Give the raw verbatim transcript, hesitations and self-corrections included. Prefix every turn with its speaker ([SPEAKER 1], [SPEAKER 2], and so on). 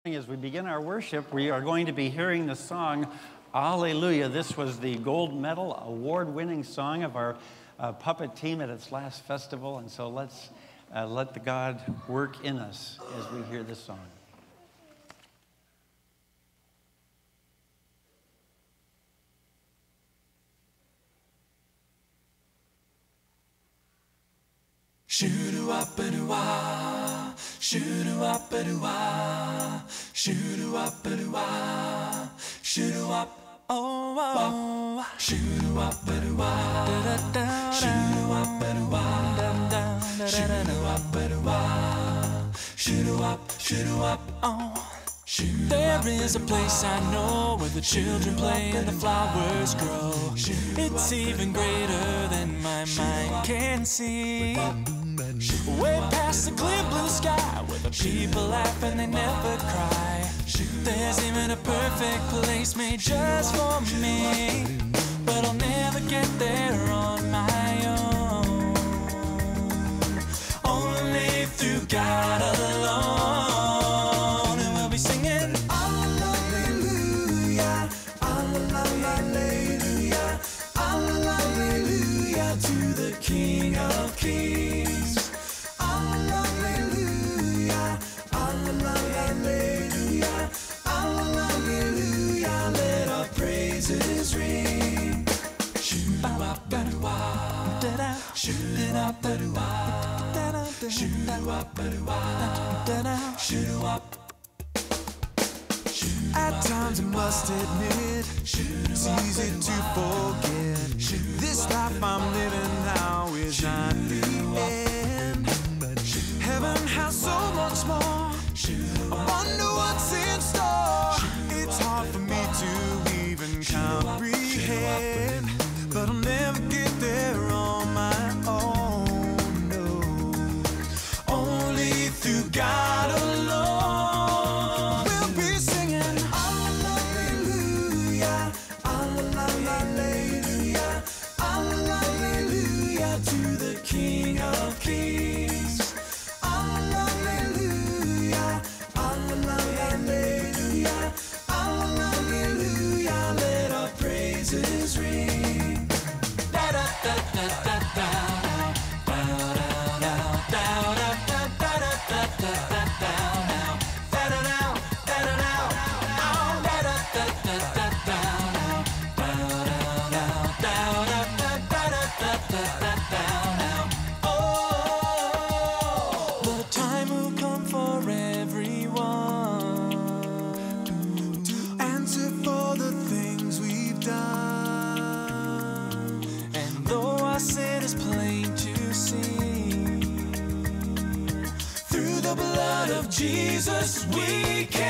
[SPEAKER 1] As we begin our worship, we are going to be hearing the song Alleluia. This was the gold medal award-winning song of our uh, puppet team at its last festival, and so let's uh, let the God work in us as we hear this song.
[SPEAKER 2] Shoo-doo-up-a-doo-wah, shoo-doo-up-a-doo-wah, shoo-doo-up-a-doo-wah, shoo-doo-up, oh, oh, shoo-doo-up-a-doo-wah, shoo-doo-up-a-doo-wah, shoo-doo-up-a-doo-wah, shoo-doo-up, shoo-doo-up, oh. There is a place I know where the children play and the flowers grow. It's even greater than my mind can see. Way past the clear blue sky where the people laugh and they never cry. There's even a perfect place made just for me, but I'll never get there on my own. Only through God alone. And we'll be singing Alleluia, Alleluia, Alleluia to the King of Kings. Alleluia, Alleluia, Alleluia, let our praises ring. Shoo-doo-up-a-doo-wah, shoo-doo-up-a-doo-wah, shoo-doo-up-a-doo-wah, shoo-doo-up. At times I must admit, it's easy to forget. This life I'm living now is not the end. Heaven has so much more. I wonder what's in store. It's hard for me to even comprehend, but I'll never get there on my own, no. Only through God alone. We'll be singing Alleluia, Alleluia, Alleluia to the King of Kings. Alleluia, Alleluia, Alleluia, let our praises ring. Da da da da da da. Jesus, we can